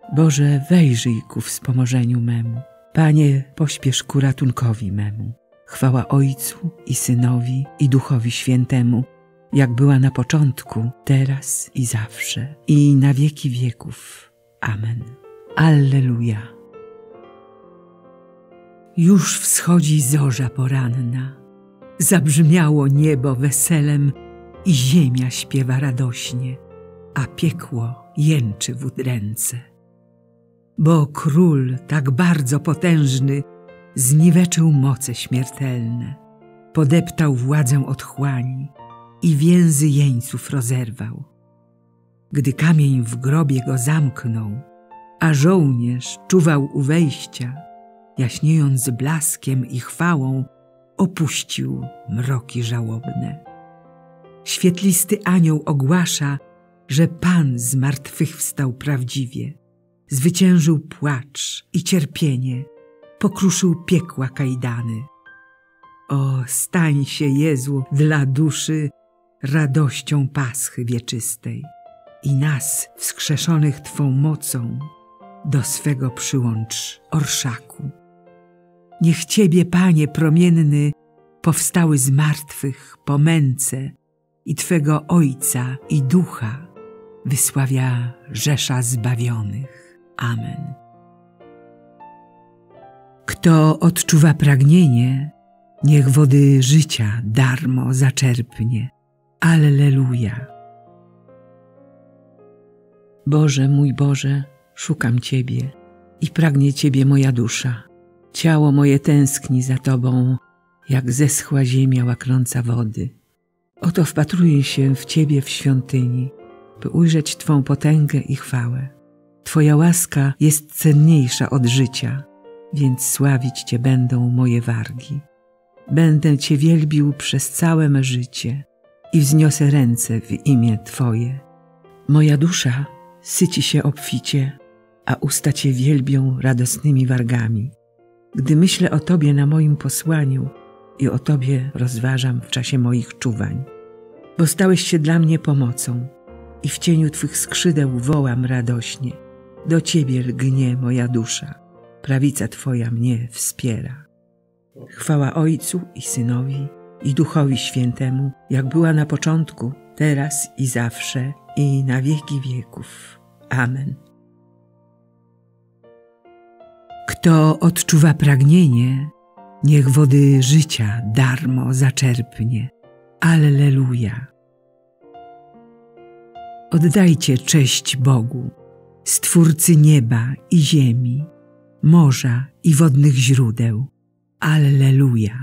Boże, wejrzyj ku wspomożeniu memu. Panie, pośpiesz ku ratunkowi memu. Chwała Ojcu i Synowi, i Duchowi Świętemu, jak była na początku, teraz i zawsze, i na wieki wieków. Amen. Alleluja. Już wschodzi zorza poranna, zabrzmiało niebo weselem i ziemia śpiewa radośnie, a piekło jęczy w udręce. Bo Król tak bardzo potężny zniweczył moce śmiertelne, podeptał władzę otchłani i więzy jeńców rozerwał. Gdy kamień w grobie go zamknął, a żołnierz czuwał u wejścia, jaśniejąc blaskiem i chwałą, opuścił mroki żałobne. Świetlisty anioł ogłasza, że Pan zmartwychwstał prawdziwie, zwyciężył płacz i cierpienie, pokruszył piekła kajdany. O, stań się, Jezu, dla duszy radością Paschy wieczystej i nas, wskrzeszonych Twą mocą, do swego przyłącz orszaku. Niech Ciebie, Panie promienny, powstały z martwych po męce i Twego Ojca i Ducha wysławia rzesza zbawionych. Amen. Kto odczuwa pragnienie, niech wody życia darmo zaczerpnie. Alleluja. Boże, mój Boże, szukam Ciebie i pragnie Ciebie moja dusza. Ciało moje tęskni za Tobą, jak zeschła ziemia łaknąca wody. Oto wpatruję się w Ciebie w świątyni, by ujrzeć Twą potęgę i chwałę. Twoja łaska jest cenniejsza od życia, więc sławić Cię będą moje wargi. Będę Cię wielbił przez całe me życie i wzniosę ręce w imię Twoje. Moja dusza syci się obficie, a usta Cię wielbią radosnymi wargami. Gdy myślę o Tobie na moim posłaniu i o Tobie rozważam w czasie moich czuwań. Bo stałeś się dla mnie pomocą i w cieniu Twych skrzydeł wołam radośnie. Do Ciebie lgnie moja dusza, prawica Twoja mnie wspiera. Chwała Ojcu i Synowi, i Duchowi Świętemu, jak była na początku, teraz i zawsze, i na wieki wieków. Amen. Kto odczuwa pragnienie, niech wody życia darmo zaczerpnie. Alleluja. Oddajcie cześć Bogu, Stwórcy nieba i ziemi, morza i wodnych źródeł. Alleluja.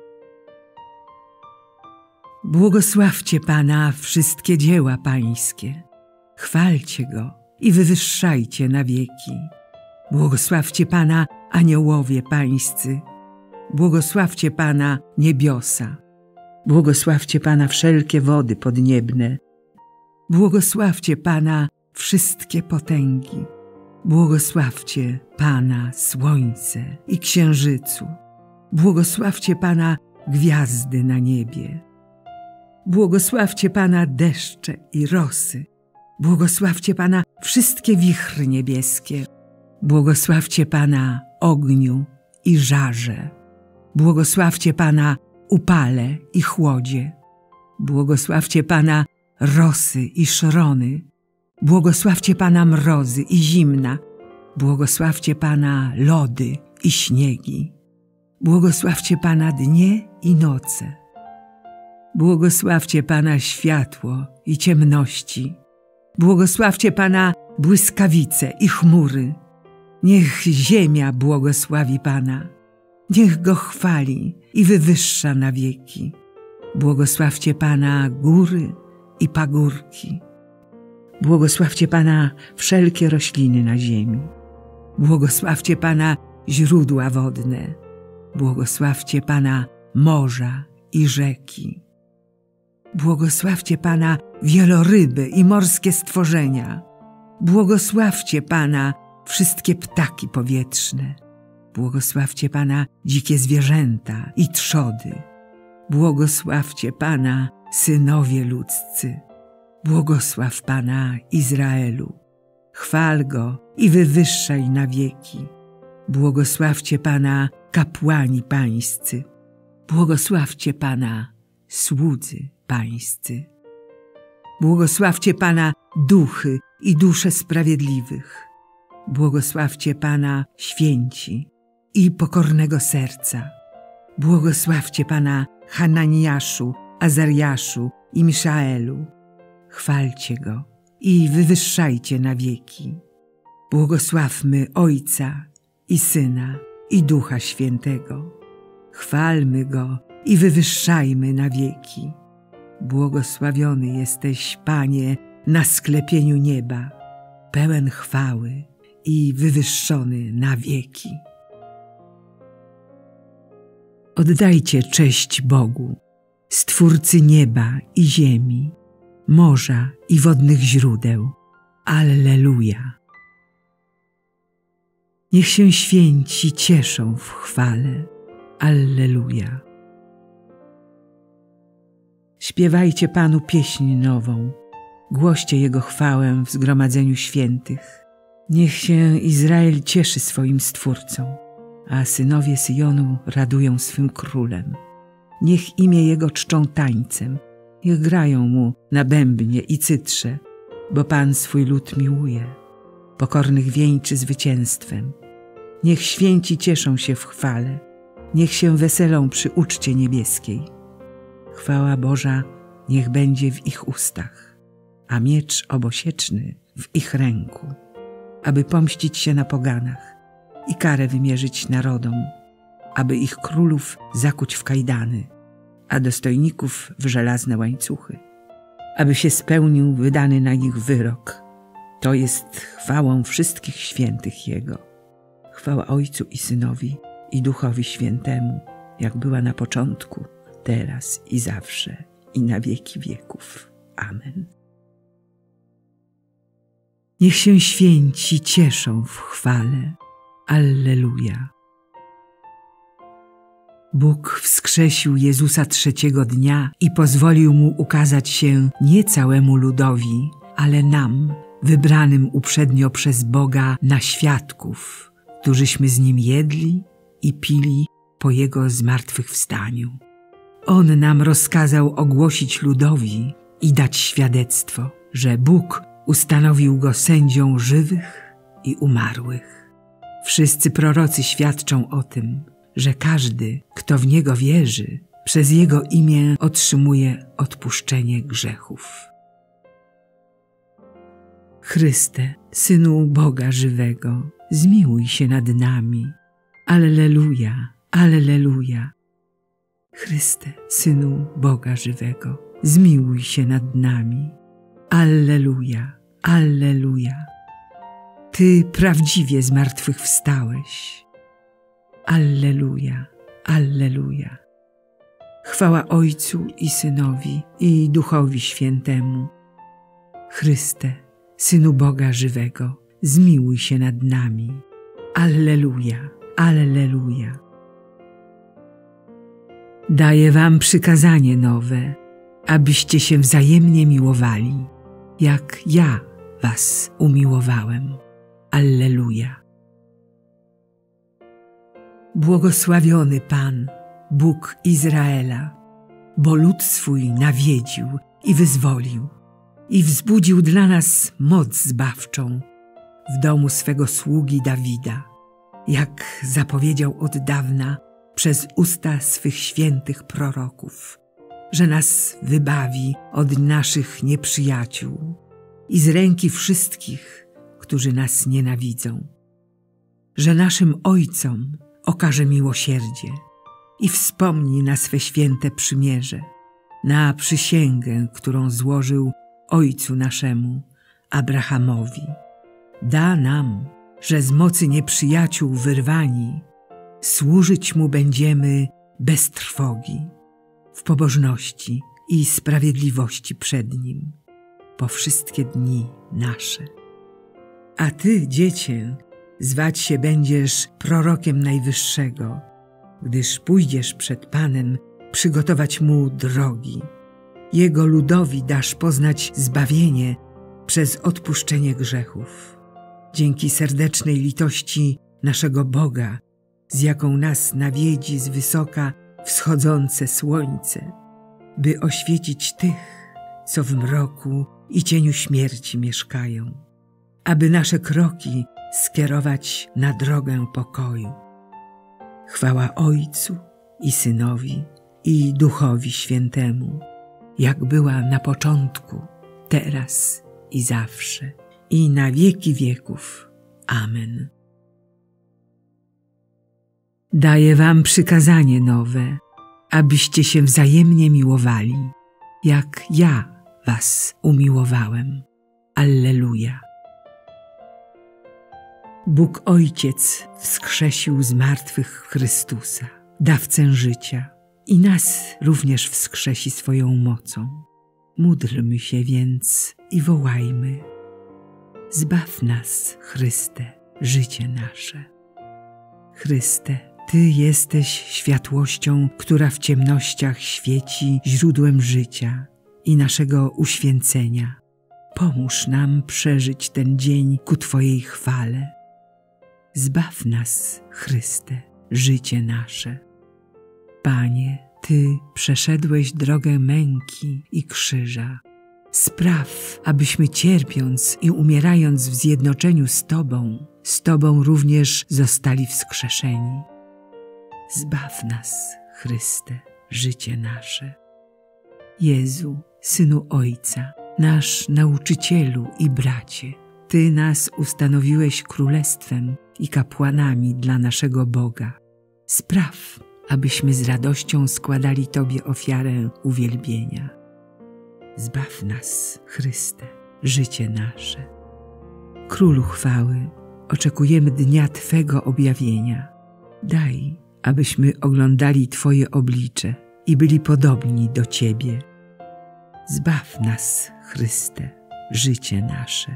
Błogosławcie Pana wszystkie dzieła Pańskie. Chwalcie Go i wywyższajcie na wieki. Błogosławcie Pana aniołowie Pańscy. Błogosławcie Pana niebiosa. Błogosławcie Pana wszelkie wody podniebne. Błogosławcie Pana wszystkie potęgi. Błogosławcie Pana słońce i księżycu. Błogosławcie Pana gwiazdy na niebie. Błogosławcie Pana deszcze i rosy. Błogosławcie Pana wszystkie wichry niebieskie. Błogosławcie Pana ogniu i żarze. Błogosławcie Pana upale i chłodzie. Błogosławcie Pana rosy i szrony. Błogosławcie Pana mrozy i zimna. Błogosławcie Pana lody i śniegi. Błogosławcie Pana dnie i noce. Błogosławcie Pana światło i ciemności. Błogosławcie Pana błyskawice i chmury. Niech ziemia błogosławi Pana. Niech Go chwali i wywyższa na wieki. Błogosławcie Pana góry i pagórki. Błogosławcie Pana wszelkie rośliny na ziemi. Błogosławcie Pana źródła wodne. Błogosławcie Pana morza i rzeki. Błogosławcie Pana wieloryby i morskie stworzenia. Błogosławcie Pana wszystkie ptaki powietrzne. Błogosławcie Pana dzikie zwierzęta i trzody. Błogosławcie Pana synowie ludzcy. Błogosław Pana Izraelu. Chwal Go i wywyższaj na wieki. Błogosławcie Pana kapłani pańscy. Błogosławcie Pana słudzy pańscy. Błogosławcie Pana duchy i dusze sprawiedliwych. Błogosławcie Pana święci i pokornego serca. Błogosławcie Pana Hananiaszu, Azariaszu i Miszaelu. Chwalcie Go i wywyższajcie na wieki. Błogosławmy Ojca i Syna i Ducha Świętego. Chwalmy Go i wywyższajmy na wieki. Błogosławiony jesteś, Panie, na sklepieniu nieba, pełen chwały i wywyższony na wieki. Oddajcie cześć Bogu, Stwórcy nieba i ziemi, morza i wodnych źródeł. Alleluja! Niech się święci cieszą w chwale. Alleluja! Śpiewajcie Panu pieśń nową, głoście Jego chwałę w zgromadzeniu świętych. Niech się Izrael cieszy swoim Stwórcą, a synowie Syjonu radują swym Królem. Niech imię Jego czczą tańcem, niech grają Mu na bębnie i cytrze, bo Pan swój lud miłuje, pokornych wieńczy zwycięstwem. Niech święci cieszą się w chwale, niech się weselą przy uczcie niebieskiej. Chwała Boża niech będzie w ich ustach, a miecz obosieczny w ich ręku, aby pomścić się na poganach i karę wymierzyć narodom, aby ich królów zakuć w kajdany, a dostojników w żelazne łańcuchy, aby się spełnił wydany na nich wyrok. To jest chwałą wszystkich świętych Jego. Chwała Ojcu i Synowi i Duchowi Świętemu, jak była na początku, teraz i zawsze, i na wieki wieków. Amen. Niech się święci cieszą w chwale. Alleluja. Bóg wskrzesił Jezusa trzeciego dnia i pozwolił Mu ukazać się nie całemu ludowi, ale nam, wybranym uprzednio przez Boga na świadków, którzyśmy z Nim jedli i pili po Jego zmartwychwstaniu. On nam rozkazał ogłosić ludowi i dać świadectwo, że Bóg ustanowił Go sędzią żywych i umarłych. Wszyscy prorocy świadczą o tym, że każdy, kto w Niego wierzy, przez Jego imię otrzymuje odpuszczenie grzechów. Chryste, Synu Boga żywego, zmiłuj się nad nami. Alleluja, alleluja. Chryste, Synu Boga żywego, zmiłuj się nad nami. Alleluja, alleluja. Ty prawdziwie zmartwychwstałeś. Alleluja, alleluja. Chwała Ojcu i Synowi i Duchowi Świętemu. Chryste, Synu Boga żywego, zmiłuj się nad nami. Alleluja, alleluja. Daję wam przykazanie nowe, abyście się wzajemnie miłowali, jak ja was umiłowałem. Alleluja. Błogosławiony Pan, Bóg Izraela, bo lud swój nawiedził i wyzwolił i wzbudził dla nas moc zbawczą w domu swego sługi Dawida, jak zapowiedział od dawna przez usta swych świętych proroków, że nas wybawi od naszych nieprzyjaciół i z ręki wszystkich, którzy nas nienawidzą, że naszym ojcom okaże miłosierdzie i wspomni na swe święte przymierze, na przysięgę, którą złożył ojcu naszemu, Abrahamowi. Da nam, że z mocy nieprzyjaciół wyrwani, służyć Mu będziemy bez trwogi, w pobożności i sprawiedliwości przed Nim, po wszystkie dni nasze. A Ty, Dziecię, zwać się będziesz prorokiem Najwyższego, gdyż pójdziesz przed Panem przygotować Mu drogi. Jego ludowi dasz poznać zbawienie przez odpuszczenie grzechów dzięki serdecznej litości naszego Boga, z jaką nas nawiedzi z wysoka wschodzące słońce, by oświecić tych, co w mroku i cieniu śmierci mieszkają, aby nasze kroki skierować na drogę pokoju. Chwała Ojcu i Synowi i Duchowi Świętemu, jak była na początku, teraz i zawsze, i na wieki wieków. Amen. Daję wam przykazanie nowe, abyście się wzajemnie miłowali, jak ja was umiłowałem. Alleluja. Bóg Ojciec wskrzesił z martwych Chrystusa, dawcę życia, i nas również wskrzesi swoją mocą. Módlmy się więc i wołajmy: zbaw nas, Chryste, życie nasze. Chryste, Ty jesteś światłością, która w ciemnościach świeci, źródłem życia i naszego uświęcenia. Pomóż nam przeżyć ten dzień ku Twojej chwale. Zbaw nas, Chryste, życie nasze. Panie, Ty przeszedłeś drogę męki i krzyża. Spraw, abyśmy cierpiąc i umierając w zjednoczeniu z Tobą również zostali wskrzeszeni. Zbaw nas, Chryste, życie nasze. Jezu, Synu Ojca, nasz nauczycielu i bracie, Ty nas ustanowiłeś królestwem i kapłanami dla naszego Boga. Spraw, abyśmy z radością składali Tobie ofiarę uwielbienia. Zbaw nas, Chryste, życie nasze. Królu chwały, oczekujemy dnia Twego objawienia. Daj, abyśmy oglądali Twoje oblicze i byli podobni do Ciebie. Zbaw nas, Chryste, życie nasze.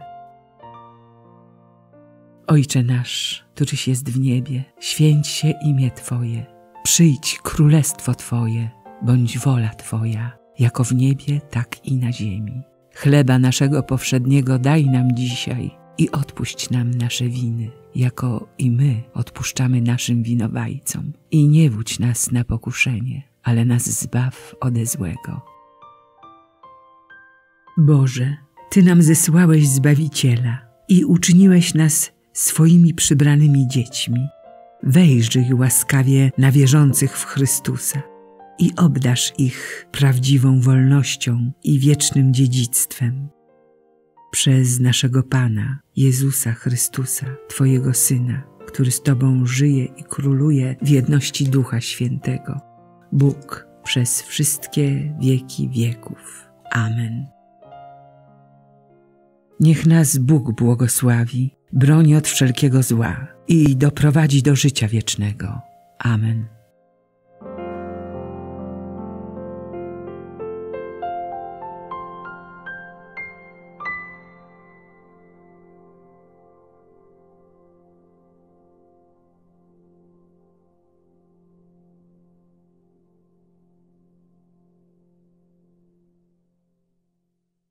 Ojcze nasz, któryś jest w niebie, święć się imię Twoje. Przyjdź królestwo Twoje, bądź wola Twoja, jako w niebie, tak i na ziemi. Chleba naszego powszedniego daj nam dzisiaj i odpuść nam nasze winy, jako i my odpuszczamy naszym winowajcom. I nie wódź nas na pokuszenie, ale nas zbaw ode złego. Boże, Ty nam zesłałeś Zbawiciela i uczyniłeś nas swoimi przybranymi dziećmi. Wejrzyj łaskawie na wierzących w Chrystusa i obdarz ich prawdziwą wolnością i wiecznym dziedzictwem. Przez naszego Pana, Jezusa Chrystusa, Twojego Syna, który z Tobą żyje i króluje w jedności Ducha Świętego, Bóg przez wszystkie wieki wieków. Amen. Niech nas Bóg błogosławi, broni od wszelkiego zła i doprowadzi do życia wiecznego. Amen.